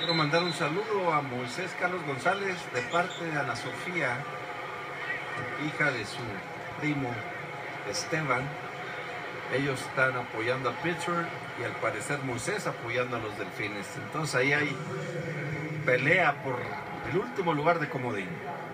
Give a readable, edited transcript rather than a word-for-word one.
Quiero mandar un saludo a Moisés Carlos González de parte de Ana Sofía, hija de su primo Esteban. Ellos están apoyando a Pittsburgh y al parecer Moisés apoyando a los Delfines. Entonces ahí hay pelea por el último lugar de comodín.